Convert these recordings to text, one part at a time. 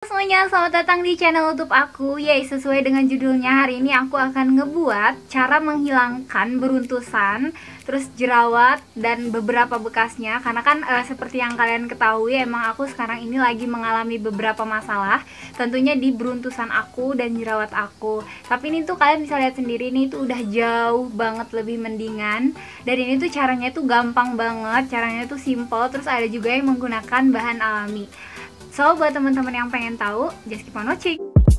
semuanya, selamat datang di channel YouTube aku. Yay, sesuai dengan judulnya, hari ini aku akan ngebuat cara menghilangkan beruntusan, terus jerawat dan beberapa bekasnya. Karena kan seperti yang kalian ketahui, emang aku sekarang ini lagi mengalami beberapa masalah, tentunya di beruntusan aku dan jerawat aku. Tapi ini tuh kalian bisa lihat sendiri, ini tuh udah jauh banget lebih mendingan. Dan ini tuh caranya tuh gampang banget, caranya tuh simple, terus ada juga yang menggunakan bahan alami. So, buat teman-teman yang pengen tahu, just keep on watching.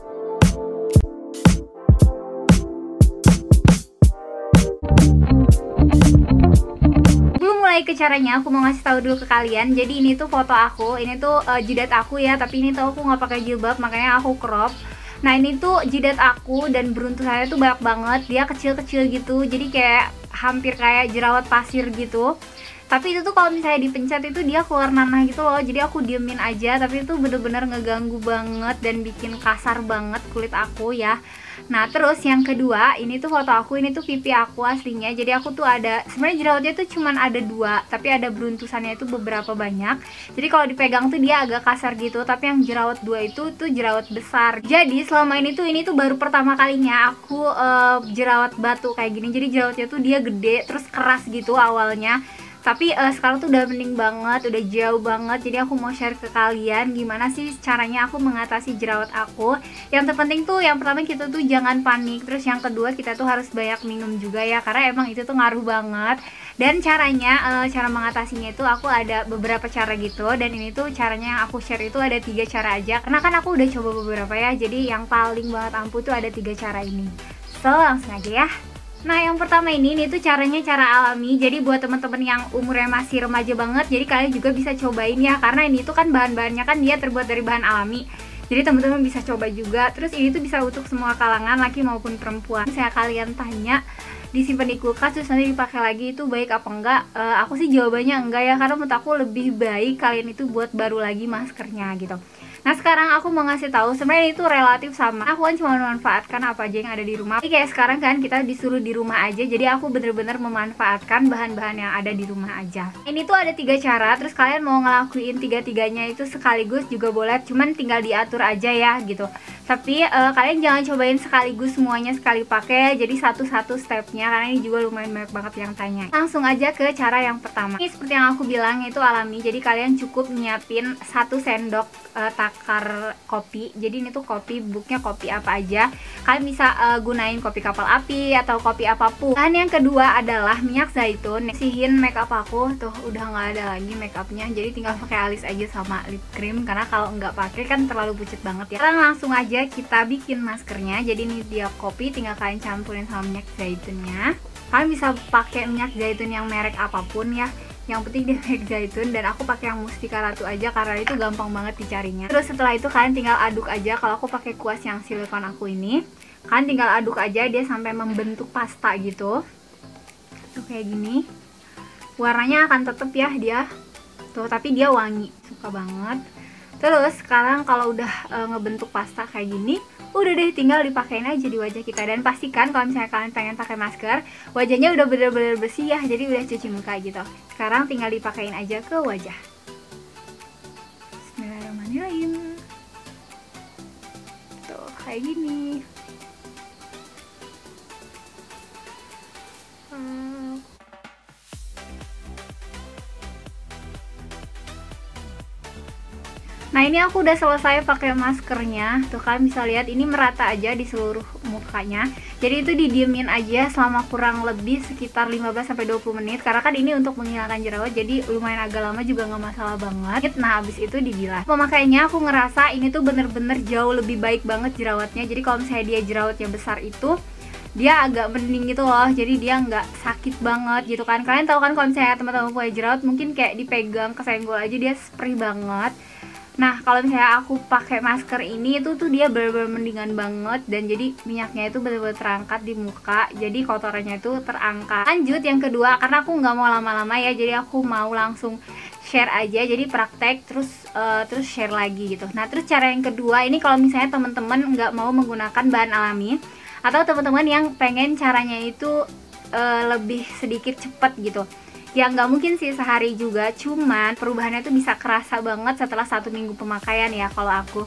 Sebelum mulai ke caranya, aku mau ngasih tahu dulu ke kalian. Jadi ini tuh foto aku, ini tuh jidat aku ya, tapi ini tuh aku nggak pakai jilbab, makanya aku crop. Nah ini tuh jidat aku dan beruntusannya tuh banyak banget, dia kecil-kecil gitu, jadi kayak hampir kayak jerawat pasir gitu. Tapi itu tuh kalau misalnya dipencet itu dia keluar nanah gitu loh. Jadi aku diemin aja, tapi itu bener-bener ngeganggu banget dan bikin kasar banget kulit aku ya. Nah terus yang kedua, ini tuh foto aku, ini tuh pipi aku aslinya. Jadi aku tuh ada, sebenarnya jerawatnya tuh cuman ada 2, tapi ada beruntusannya itu beberapa banyak. Jadi kalau dipegang tuh dia agak kasar gitu, tapi yang jerawat 2 itu tuh jerawat besar. Jadi selama ini tuh baru pertama kalinya aku jerawat batu kayak gini. Jadi jerawatnya tuh dia gede terus keras gitu awalnya. Tapi sekarang tuh udah mending banget, udah jauh banget. Jadi aku mau share ke kalian gimana sih caranya aku mengatasi jerawat aku. Yang terpenting tuh yang pertama kita tuh jangan panik. Terus yang kedua kita tuh harus banyak minum juga ya, karena emang itu tuh ngaruh banget. Dan caranya, cara mengatasinya itu aku ada beberapa cara gitu. Dan ini tuh caranya yang aku share itu ada 3 cara aja, karena kan aku udah coba beberapa ya. Jadi yang paling banget ampuh tuh ada 3 cara ini. So langsung aja ya. Nah yang pertama ini tuh caranya cara alami. Jadi buat teman-teman yang umurnya masih remaja banget, jadi kalian juga bisa cobain ya, karena ini tuh kan bahan-bahannya kan dia terbuat dari bahan alami. Jadi teman-teman bisa coba juga. Terus ini tuh bisa untuk semua kalangan, laki maupun perempuan. Saya kalian tanya disimpan di kulkas terus nanti dipakai lagi itu baik apa enggak? Aku sih jawabannya enggak ya, karena menurut aku lebih baik kalian itu buat baru lagi maskernya gitu. Nah sekarang aku mau ngasih tahu sebenarnya itu relatif sama. Aku kan cuma memanfaatkan apa aja yang ada di rumah. Jadi kayak sekarang kan kita disuruh di rumah aja, jadi aku bener-bener memanfaatkan bahan-bahan yang ada di rumah aja. Ini tuh ada 3 cara, terus kalian mau ngelakuin 3-tiganya itu sekaligus juga boleh, cuman tinggal diatur aja ya gitu. Tapi kalian jangan cobain sekaligus semuanya sekali pakai, jadi satu-satu stepnya, karena ini juga lumayan banyak banget yang tanya. Langsung aja ke cara yang pertama. Ini seperti yang aku bilang itu alami, jadi kalian cukup nyiapin 1 sendok takar kopi. Jadi ini tuh kopi, bubuknya kopi apa aja. Kalian bisa gunain kopi kapal api atau kopi apapun. Dan yang kedua adalah minyak zaitun. Bersihin makeup aku tuh udah nggak ada lagi makeupnya, jadi tinggal pakai alis aja sama lip cream, karena kalau nggak pakai kan terlalu pucet banget ya. Sekarang langsung aja kita bikin maskernya. Jadi ini dia kopi, tinggal kalian campurin sama minyak zaitunnya. Kalian bisa pakai minyak zaitun yang merek apapun ya, yang penting dia minyak zaitun. Dan aku pakai yang Mustika Ratu aja karena itu gampang banget dicarinya. Terus setelah itu kalian tinggal aduk aja. Kalau aku pakai kuas yang silikon aku ini, kalian tinggal aduk aja dia sampai membentuk pasta gitu. Tuh kayak gini. Warnanya akan tetep ya dia tuh, tapi dia wangi, suka banget. Terus sekarang kalau udah ngebentuk pasta kayak gini, udah deh tinggal dipakein aja di wajah kita. Dan pastikan kalau misalnya kalian pengen pakai masker, wajahnya udah bener-bener bersih ya, jadi udah cuci muka gitu. Sekarang tinggal dipakein aja ke wajah. Bismillahirrahmanirrahim. Tuh kayak gini. Nah ini aku udah selesai pakai maskernya. Tuh kalian bisa lihat ini merata aja di seluruh mukanya. Jadi itu didiemin aja selama kurang lebih sekitar 15-20 menit. Karena kan ini untuk menghilangkan jerawat, jadi lumayan agak lama juga nggak masalah banget. Nah habis itu dibilas. Pemakaiannya aku ngerasa ini tuh bener-bener jauh lebih baik banget jerawatnya. Jadi kalau misalnya dia jerawatnya besar itu, dia agak mending gitu loh, jadi dia nggak sakit banget gitu kan. Kalian tahu kan kalau misalnya teman-teman punya jerawat, mungkin kayak dipegang kesenggol aja dia perih banget. Nah kalau misalnya aku pakai masker ini itu tuh dia bener-bener mendingan banget, dan jadi minyaknya itu bener-bener terangkat di muka, jadi kotorannya itu terangkat. Lanjut yang kedua, karena aku nggak mau lama-lama ya, jadi aku mau langsung share aja, jadi praktek terus share lagi gitu. Nah terus cara yang kedua ini kalau misalnya teman-teman nggak mau menggunakan bahan alami, atau teman-teman yang pengen caranya itu lebih sedikit cepet gitu, ya nggak mungkin sih sehari juga, cuman perubahannya tuh bisa kerasa banget setelah 1 minggu pemakaian ya kalau aku.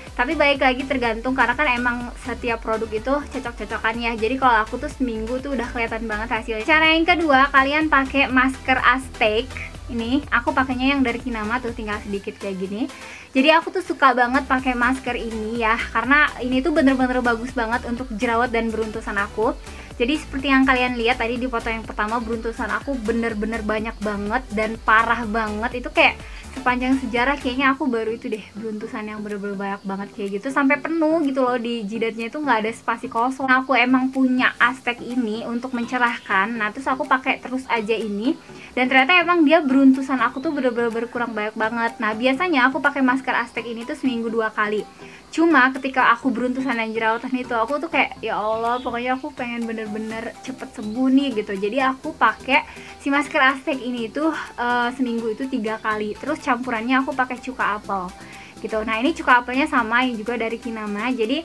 Tapi balik lagi tergantung, karena kan emang setiap produk itu cocok-cocokan ya. Jadi kalau aku tuh seminggu tuh udah kelihatan banget hasilnya. Cara yang kedua, kalian pakai masker Aztec. Ini aku pakainya yang dari Kinama tuh, tinggal sedikit kayak gini. Jadi aku tuh suka banget pakai masker ini ya, karena ini tuh bener-bener bagus banget untuk jerawat dan beruntusan aku. Jadi seperti yang kalian lihat tadi di foto yang pertama, beruntusan aku bener-bener banyak banget dan parah banget. Itu kayak sepanjang sejarah kayaknya aku baru itu deh beruntusan yang bener-bener banyak banget kayak gitu, sampai penuh gitu loh, di jidatnya itu nggak ada spasi kosong. Nah, aku emang punya Aztec ini untuk mencerahkan. Nah terus aku pakai terus aja ini, dan ternyata emang dia beruntusan aku tuh bener-bener berkurang banyak banget. Nah biasanya aku pakai masker Aztec ini tuh seminggu 2 kali. Cuma ketika aku beruntusan dan jerawatan itu, aku tuh kayak ya Allah, pokoknya aku pengen bener-bener cepet sembuh nih gitu. Jadi aku pakai si masker Aztec ini tuh seminggu itu 3 kali. Terus campurannya aku pakai cuka apel gitu. Nah ini cuka apelnya sama yang juga dari Kinama. Jadi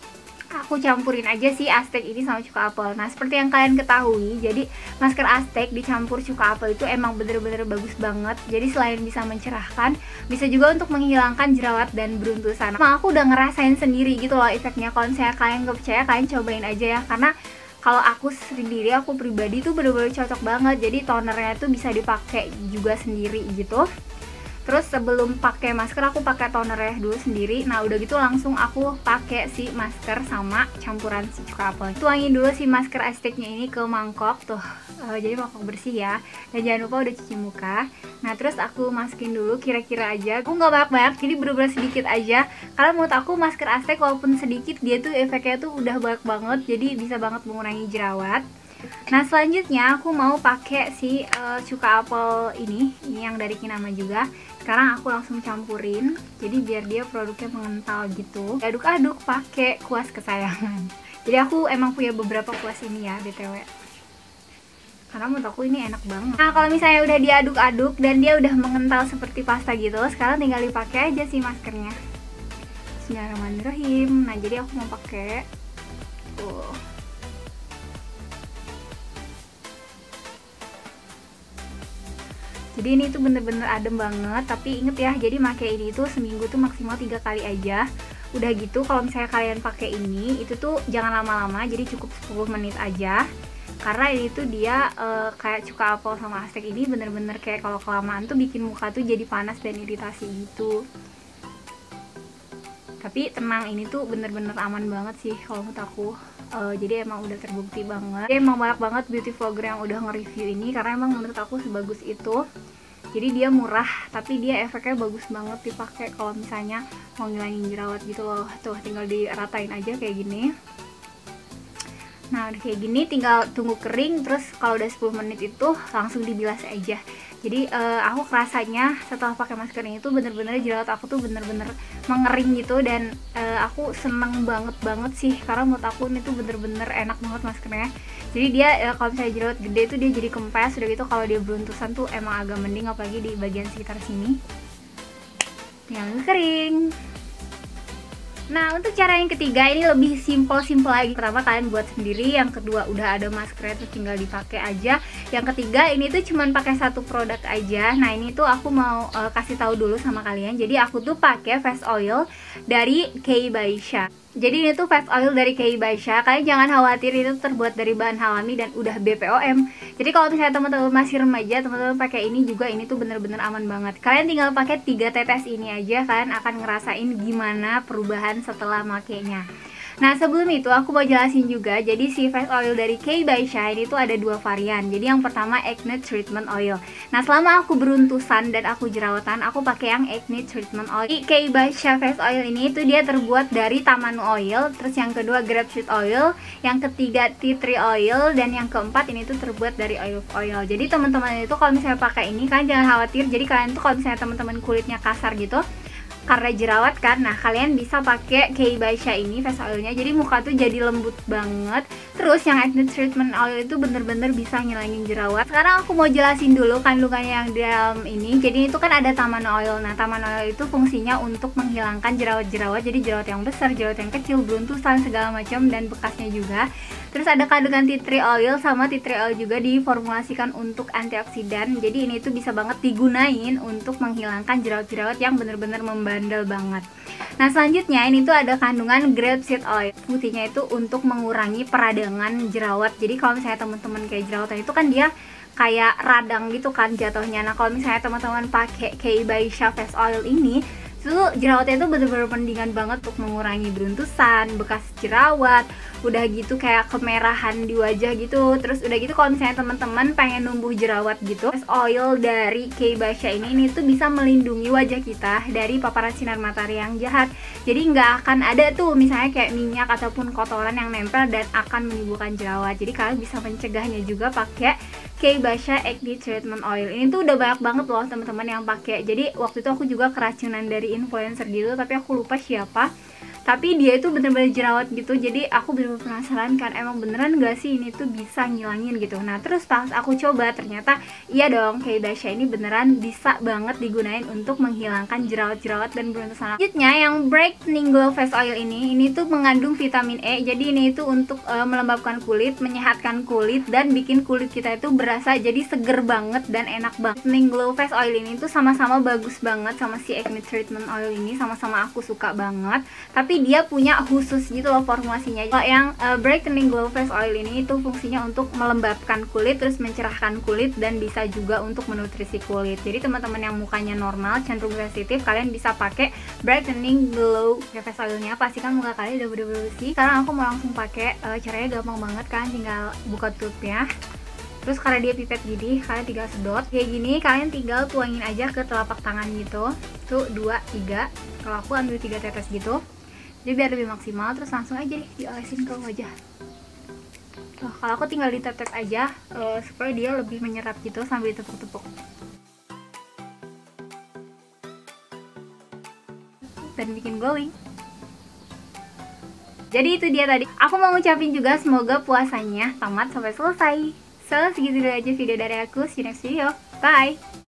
aku campurin aja sih Aztec ini sama cuka apel. Nah seperti yang kalian ketahui, jadi masker Aztec dicampur cuka apel itu emang bener-bener bagus banget. Jadi selain bisa mencerahkan, bisa juga untuk menghilangkan jerawat dan beruntusan. Nah aku udah ngerasain sendiri gitu loh efeknya. Kalau misalnya kalian gak percaya, kalian cobain aja ya. Karena kalau aku sendiri, aku pribadi tuh bener-bener cocok banget. Jadi tonernya tuh bisa dipakai juga sendiri gitu. Terus sebelum pakai masker aku pakai tonernya dulu sendiri. Nah udah gitu langsung aku pakai si masker sama campuran si cuka apel. Tuangin dulu si masker Aztecnya ini ke mangkok tuh, jadi mangkok bersih ya. Dan jangan lupa udah cuci muka. Nah terus aku masukin dulu kira-kira aja. Aku nggak banyak-banyak, jadi bener-bener sedikit aja. Karena menurut aku masker Aztec walaupun sedikit, dia tuh efeknya tuh udah banyak banget. Jadi bisa banget mengurangi jerawat. Nah selanjutnya aku mau pakai si cuka apel ini yang dari Kinama juga. Sekarang aku langsung campurin, jadi biar dia produknya mengental gitu. Aduk-aduk pakai kuas kesayangan. Jadi aku emang punya beberapa kuas ini ya BTW, karena menurut aku ini enak banget. Nah kalau misalnya udah diaduk-aduk dan dia udah mengental seperti pasta gitu, sekarang tinggal dipakai aja sih maskernya. Bismillahirrahmanirrahim. Nah jadi aku mau pakai jadi ini tuh bener-bener adem banget. Tapi inget ya, jadi pakai ini tuh seminggu tuh maksimal 3 kali aja. Udah gitu kalau misalnya kalian pakai ini, itu tuh jangan lama-lama, jadi cukup 10 menit aja. Karena ini tuh dia kayak cuka apel sama Aztec ini bener-bener kayak kalau kelamaan tuh bikin muka tuh jadi panas dan iritasi gitu. Tapi tenang, ini tuh bener-bener aman banget sih kalau menurut aku. Jadi emang udah terbukti banget. Jadi emang banyak banget beauty vlogger yang udah nge-review ini, karena emang menurut aku sebagus itu. Jadi dia murah, tapi dia efeknya bagus banget dipakai kalau misalnya mau ngilangin jerawat gitu loh. Tuh tinggal diratain aja kayak gini. Nah udah kayak gini tinggal tunggu kering. Terus kalau udah 10 menit itu langsung dibilas aja. Jadi aku rasanya setelah pakai masker ini tuh bener-bener jerawat aku tuh bener-bener mengering gitu. Dan aku seneng banget sih, karena menurut aku ini tuh bener-bener enak banget maskernya. Jadi dia kalau misalnya jerawat gede tuh dia jadi kempes. Udah gitu kalau dia beruntusan tuh emang agak mending, apalagi di bagian sekitar sini. Tinggal kering. Nah untuk cara yang ketiga ini lebih simple lagi. Pertama kalian buat sendiri, yang kedua udah ada maskernya terus tinggal dipakai aja. Yang ketiga ini tuh cuman pakai satu produk aja. Nah ini tuh aku mau kasih tahu dulu sama kalian. Jadi aku tuh pakai face oil dari Kay by Sha. Jadi ini tuh face oil dari Kay by Sha. Kalian jangan khawatir, itu terbuat dari bahan alami dan udah BPOM. Jadi kalau misalnya teman-teman masih remaja, teman-teman pakai ini juga, ini tuh bener-bener aman banget. Kalian tinggal pakai 3 tetes ini aja, kalian akan ngerasain gimana perubahan setelah makainya. Nah sebelum itu aku mau jelasin juga, jadi si face oil dari Kay by Sha ini tuh ada 2 varian. Jadi yang pertama acne treatment oil. Nah selama aku beruntusan dan aku jerawatan, aku pakai yang acne treatment oil. Di Kay by Sha face oil ini tuh dia terbuat dari tamanu oil, terus yang kedua grapefruit oil, yang ketiga tea tree oil, dan yang keempat ini tuh terbuat dari olive oil. Jadi teman-teman itu kalau misalnya pakai ini, kalian jangan khawatir. Jadi kalian tuh kalau misalnya teman-teman kulitnya kasar gitu karena jerawat kan, nah kalian bisa pakai Kay by Sha ini face oilnya, jadi muka tuh jadi lembut banget. Terus yang acne treatment oil itu bener-bener bisa ngilangin jerawat. Sekarang aku mau jelasin dulu kandungannya yang di dalam ini. Jadi itu kan ada tamanu oil. Nah tamanu oil itu fungsinya untuk menghilangkan jerawat-jerawat, jadi jerawat yang besar, jerawat yang kecil, beruntusan segala macam, dan bekasnya juga. Terus ada kandungan tea tree oil, sama tea tree oil juga diformulasikan untuk antioksidan. Jadi ini tuh bisa banget digunain untuk menghilangkan jerawat-jerawat yang bener-bener membara bandel banget. Nah selanjutnya ini tuh ada kandungan grapeseed oil. Fungsinya itu untuk mengurangi peradangan jerawat. Jadi kalau misalnya teman-teman kayak jerawatan itu kan dia kayak radang gitu kan jatuhnya. Nah kalau misalnya teman-teman pakai Kay by Shea Face Oil ini tuh jerawatnya itu bener-bener mendingan banget untuk mengurangi beruntusan, bekas jerawat, udah gitu kayak kemerahan di wajah gitu. Terus udah gitu kalau misalnya teman-teman pengen numbuh jerawat gitu, oil dari Kay by Shea ini tuh bisa melindungi wajah kita dari paparan sinar matahari yang jahat. Jadi nggak akan ada tuh misalnya kayak minyak ataupun kotoran yang nempel dan akan menimbulkan jerawat. Jadi kalian bisa mencegahnya juga pakai Kay by Shea Acne Treatment Oil. Ini tuh udah banyak banget loh teman-teman yang pakai. Jadi waktu itu aku juga keracunan dari influencer gitu, tapi aku lupa siapa. Tapi dia itu bener-bener jerawat gitu. Jadi aku bener-bener penasaran kan, emang beneran gak sih ini tuh bisa ngilangin gitu. Nah terus pas aku coba ternyata iya dong, Kay by Shea ini beneran bisa banget digunain untuk menghilangkan jerawat-jerawat dan beruntusan. Selanjutnya yang Brightening Glow Face Oil ini tuh mengandung vitamin E. Jadi ini itu untuk melembabkan kulit, menyehatkan kulit, dan bikin kulit kita itu berasa jadi seger banget dan enak banget. Brightening Glow Face Oil ini tuh sama-sama bagus banget sama si Acne Treatment Oil ini, sama-sama aku suka banget. Tapi dia punya khusus gitu loh formulasinya. Kalau yang Brightening Glow Face Oil ini itu fungsinya untuk melembabkan kulit, terus mencerahkan kulit, dan bisa juga untuk menutrisi kulit. Jadi teman-teman yang mukanya normal, cenderung sensitif, kalian bisa pakai Brightening Glow Face Oilnya. Pastikan muka kalian udah bener-bener bersih. Sekarang aku mau langsung pakai, caranya gampang banget kan, tinggal buka tutupnya. Terus karena dia pipet gini, kalian tinggal sedot kayak gini, kalian tinggal tuangin aja ke telapak tangan gitu. Tuh 2, 3. Kalau aku ambil 3 tetes gitu. Jadi biar lebih maksimal, terus langsung aja deh diolesin ke wajah. Tuh, kalau aku tinggal ditep-tep aja supaya dia lebih menyerap gitu sambil ditepuk-tepuk. Dan bikin glowing. Jadi itu dia tadi. Aku mau ngucapin juga semoga puasanya tamat sampai selesai. So, segitu dulu aja video dari aku. See you next video. Bye!